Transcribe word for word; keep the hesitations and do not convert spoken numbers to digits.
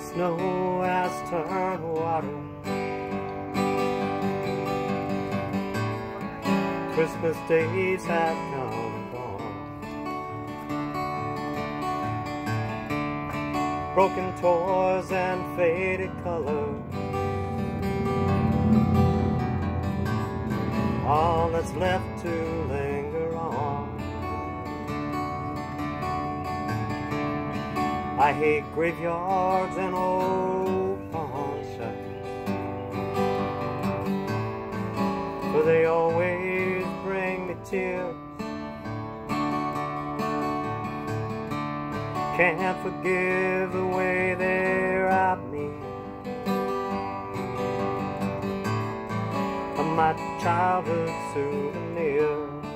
snow has turned water. Christmas days have come and gone. Broken toys and faded colors, all that's left to linger on. I hate graveyards and old pawn shops, for they always bring me tears. Can't forgive the way they robbed me of my childhood souvenir.